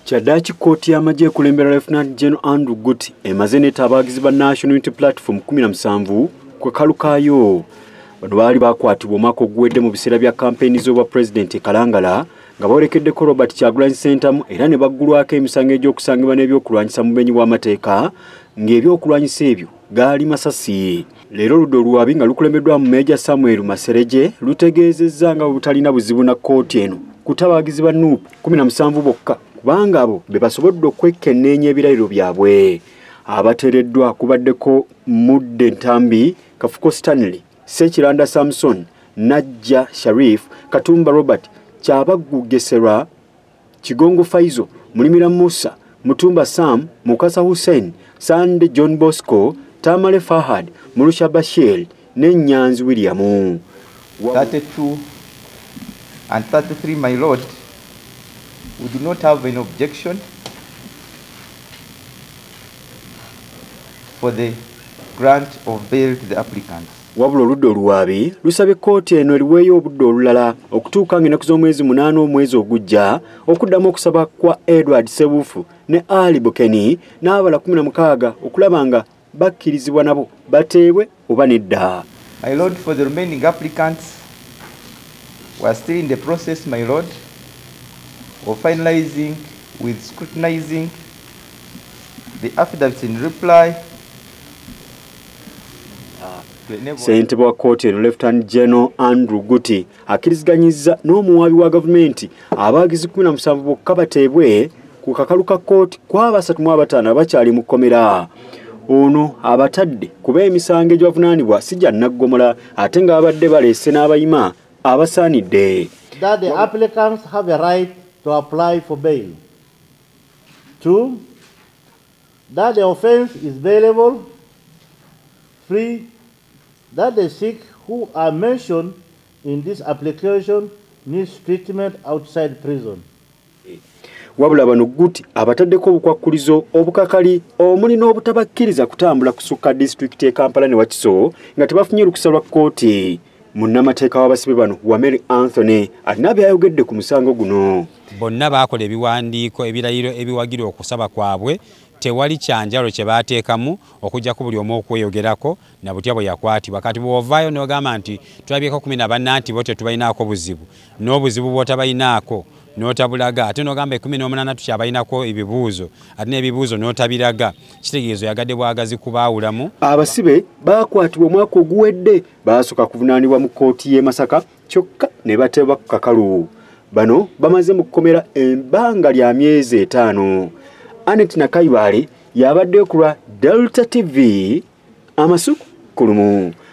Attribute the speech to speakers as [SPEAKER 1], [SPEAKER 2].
[SPEAKER 1] Kyaddaaki kkooti y'amagye ekulembera Lieutenant General Andrew Guti emaze n'etta abawagizi ba National Unity Platform 17 ku kalu kaayo. Bano baali bakwatibwa omwaka oguwedde mu biseera bya kampeyini z'obwa Pulezidenti Kalangala nga bolekeddeko Robert Kyagulanyi Ssentamu era ne baggulwako emisango egy'okusangibwa n'ebyokulwanyisa mu bumenyi bw'amateeka ng'ebyokulwanyisa ebyo gaali masasi. Leero ludda oluwabi nga lukulembeddwa mu Meeja Samuel Masereje lutegeezezza nga butalina buzibu na kkooti eno kutta abawagizi ba NUP 17 bokka kubanga abo be basobodde okwekenneenya ebirayiro byabwe. Abatereddwa kubaddeko Mudde Ntambi, Kafuko Stanley, Sekiranda Samson, Najja Sharif, Katumba Robert, Kyabaggu Gesera, Kigongo Faizo, Mulimira Musa, Mutumba Sam, Mukasa Hussein, Sande John Bosco, Tamale Fahad, Murusha Bashir, Nenyanzi William.
[SPEAKER 2] 32 and 33, my lord, we do not have an objection for the grant of bail to the applicants.
[SPEAKER 1] Wabula oludda oluwaabi lusabye kkooti eno eriweeyo obudde olulala okutuuka ng'ennaku z'omwezi 8 omwezi ogujja okuddamu okusaba kwa Edward Sebufu ne Ali Bukeni n'abala 16 okulaba nga bakkirizibwa nabo bateebwe oba nedda.
[SPEAKER 2] My lord, for the remaining applicants, we are still in the process, my lord, of finalizing with scrutinizing the affidavits in reply.
[SPEAKER 1] Ssentebe wa kkooti eno Lieutenant General Andrew Guti akkiriziganyizza n'omuwaabi wa gavumenti abawagizi 17 bokka bateebwe ku kakalu ka kkooti kw'aba 35 abakyali mu kkomera. Ono abatadde kuba emisango egy'abavunaanibwa si gya nnaggomola ate ng'abadde baleese n'abayima abasaanidde.
[SPEAKER 3] That the applicants have a right to apply for bail. 2, that the offense is bailable. 3, that the sick who are mentioned in this application needs treatment outside prison.
[SPEAKER 1] Wabula bano Guti abataddeko obukwakkulizo obukakali omuli n'obutabakkiriza kutambula kusukka disitulikiti e Kampala ne Wakiso nga tebafunye lukusa lwa kkooti. Munnamateeka w'abasibe bano Wameri Anthony alina byayogedde ku musango guno.
[SPEAKER 4] Bonna baakola ebiwandiiko ebirayiro ebiwagira okusaba kwabwe, tewali kyanjalo kye baateekamu okujja ku buli omu okweyogerako na butya bwe yakwatibwa. Kati bw'ovaayo n'ogamba nti tulabyeko 14 nti bo tetubalinaako buzibu, n'obuzibu bw'otabalinaako n'otabulaga, ate n'ogamba 18 tukyabalinako ebibuuzo ate n'ebibuuzo n'otabiraga, kitegeezo yagadde bwagazi kubaawulamu.
[SPEAKER 1] Abasibe baakwatibwa omwaka oguwedde baasooka kuvunaanibwa mu kkooti y'e Masaka kyokka ne bateebwa ku kakalu. Bano bamaze mu kkomera ebbanga lya myezi 5. Anet Nakaibali yabadde ku lwa Delta TV amasuku kulumu.